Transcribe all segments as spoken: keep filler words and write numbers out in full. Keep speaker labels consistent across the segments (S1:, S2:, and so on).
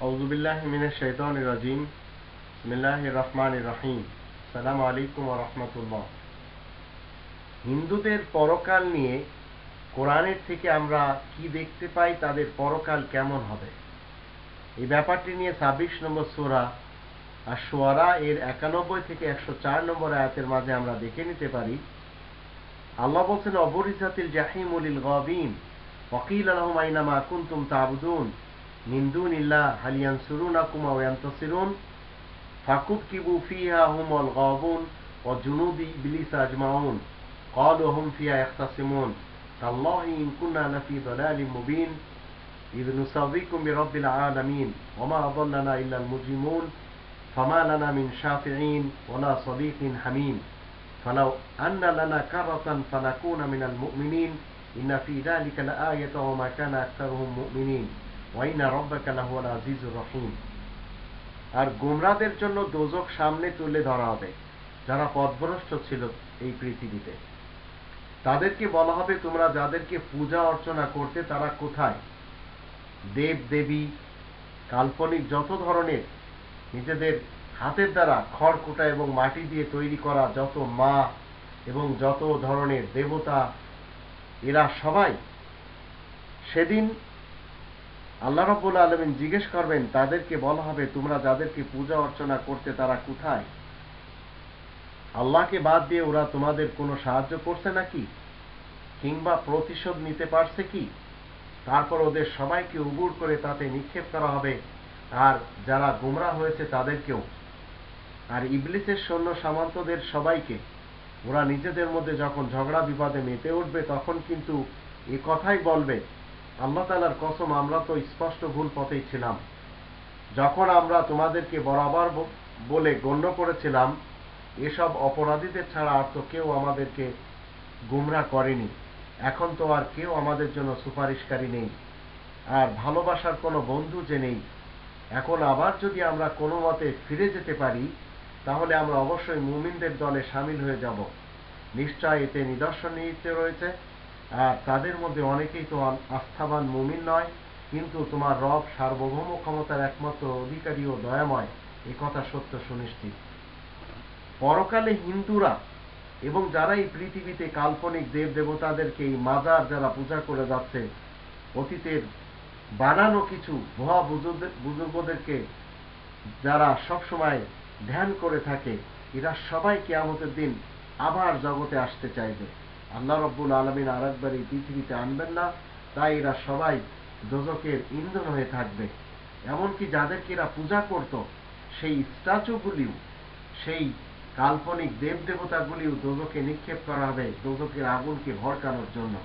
S1: আউযু বিল্লাহি মিনাশ শাইতানির রাজিম। বিসমিল্লাহির রহমানির রহিম। আসসালামু আলাইকুম ওয়া রাহমাতুল্লাহ। হিন্দুদের পরকাল নিয়ে কোরআনের থেকে আমরা কি দেখতে পাই, তাদের পরকাল কেমন হবে, এই ব্যাপারটি নিয়ে ছাব্বিশ নম্বর সূরা আশ-শুআরা এর একানব্বই থেকে একশো চার নম্বর আয়াতের মাঝে আমরা দেখে নিতে পারি। আল্লাহ বলছেন, অবরিজাতিল জাহিমু লিল গাবিন ওয়া কিলা লাহুম আইনা মা কুনতুম তা'বুদুন মিন দুনিল্লাহ হাল ইয়ানসুরুনাকুম ওয়া ইয়ানতাসিরুন ফাকুবকিবু ফিহা হুমুল গাবুন ওয়া জুনুদি ইবলিস আজমাউন ক্বালু হুম ফিহা ইখতাসিমুন তাল্লাহি ইন কুন্না লাফি দালালিম মুবিন ইয নুসাউযিকুম বিরাব্বিল আলামিন ওয়া মা আযাল্লানা ইল্লাল মুজরিমুন ফামা লানা মিন শাফিঈন ওয়া লা সাদীকিন হামীম ফালাউ আন্না লানা কারাতান ফানাকুনা মিনাল মুমিনিন ইন্না ফি যালিকা লাআয়াতান ওয়া মা কানা আকতারুহুম মুমিনিন ওয়া ইন্না রাব্বাকা লাহুয়াল আজিজুর রহিম। আর গোমরাদের জন্য দোজখ সামনে তুলে ধরা হবে, যারা পথভ্রষ্ট ছিল এই পৃথিবীতে। তাদেরকে বলা হবে, তোমরা যাদেরকে পূজা অর্চনা করতে তারা কোথায়? দেব দেবী, কাল্পনিক যত ধরনের নিজেদের হাতের দ্বারা খড়কুটা এবং মাটি দিয়ে তৈরি করা যত মা এবং যত ধরনের দেবতা, এরা সবাই সেদিন আল্লাহ রাব্বুল আলামিন জিজ্ঞেস করবেন, তাদেরকে বলা হবে, তোমরা যাদেরকে পূজা অর্চনা করতে তারা কোথায়? আল্লাহকে বাদ দিয়ে ওরা তোমাদের কোনো সাহায্য করছে নাকি, কিংবা প্রতিশোধ নিতে পারছে কি? তারপর ওদের সবাইকে উবুর করে তাতে নিক্ষেপ করা হবে, আর যারা গোমরা হয়েছে তাদেরকেও। আর ইবলিসের সৈন্য সামন্তদের সবাইকে। ওরা নিজেদের মধ্যে যখন ঝগড়া বিবাদে মেতে উঠবে, তখন কিন্তু এ কথাই বলবে, আল্লাহ তাআলার কসম, আমরা তো স্পষ্ট ভুল পথেই ছিলাম। যখন আমরা তোমাদেরকে বরাবর বলে গণ্য করেছিলাম, এসব অপরাধীদের ছাড়া আর তো কেউ আমাদেরকে গুমরাহ করেনি। এখন তো আর কেউ আমাদের জন্য সুপারিশকারী নেই, আর ভালোবাসার কোনো বন্ধু যে নেই। এখন আবার যদি আমরা কোনো মতে ফিরে যেতে পারি, তাহলে আমরা অবশ্যই মুমিনদের দলে সামিল হয়ে যাব। নিশ্চয় এতে নিদর্শন নিহিত রয়েছে, আর তাদের মধ্যে অনেকেই তো আস্থাবান মুমিন নয়, কিন্তু তোমার রব সার্বভৌম ক্ষমতার একমাত্র অধিকারী ও দয়াময়, এ কথা সত্য সুনিশ্চিত। পরকালে হিন্দুরা এবং যারা এই পৃথিবীতে কাল্পনিক দেব দেবতাদেরকে, এই মাজার যারা পূজা করে যাচ্ছে, অতীতের বানানো কিছু ভুয়া বুজুর্গদেরকে যারা সবসময় ধ্যান করে থাকে, এরা সবাই কিয়ামতের দিন আবার জগতে আসতে চাইবে। আল্লাহ রাব্বুল আলামিন আরেকবার এই পৃথিবীতে আনবেন না, তাই এরা সবাই দোজখের ইন্ধন হয়ে থাকবে। এমনকি যাদেরকে এরা পূজা করত, সেই স্ট্যাচুগুলিও, সেই কাল্পনিক দেব দেবতাগুলিও দোজখে নিক্ষেপ করা হবে, দোজখের আগুনকে ভড়কানোর জন্য।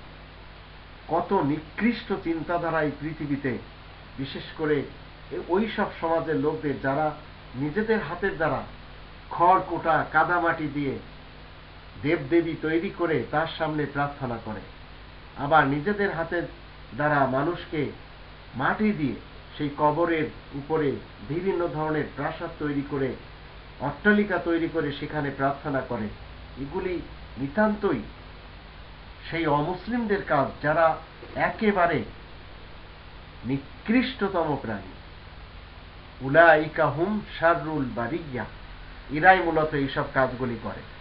S1: কত নিকৃষ্ট চিন্তাধারা এই পৃথিবীতে, বিশেষ করে ওই সব সমাজের লোকদের যারা নিজেদের হাতের দ্বারা খড় কোটা কাদামাটি দিয়ে দেবদেবী তৈরি করে তার সামনে প্রার্থনা করে, আবার নিজেদের হাতের দ্বারা মানুষকে মাটি দিয়ে সেই কবরের উপরে বিভিন্ন ধরনের প্রাসাদ তৈরি করে, অট্টালিকা তৈরি করে সেখানে প্রার্থনা করে। এগুলি নিতান্তই সেই অমুসলিমদের কাজ, যারা একেবারে নিকৃষ্টতম প্রাণী। উলাইকা হুম শাররুল বারিয়া, এরাই মূলত এইসব কাজগুলি করে।